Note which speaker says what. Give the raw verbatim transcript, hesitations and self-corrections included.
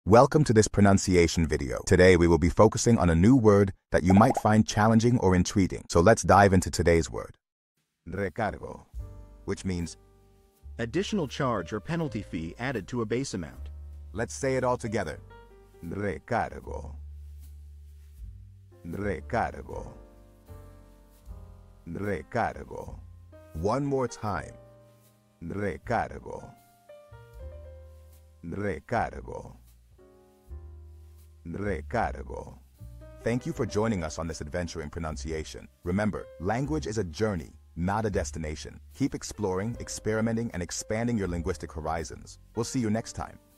Speaker 1: Welcome to this pronunciation video. Today we will be focusing on a new word that you might find challenging or intriguing. So let's dive into today's word. Recargo, which means
Speaker 2: additional charge or penalty fee added to a base amount.
Speaker 1: Let's say it all together. Recargo. Recargo. Recargo. One more time. Recargo. Recargo. Recargo. Thank you for joining us on this adventure in pronunciation. Remember, language is a journey, not a destination. Keep exploring, experimenting, and expanding your linguistic horizons. We'll see you next time.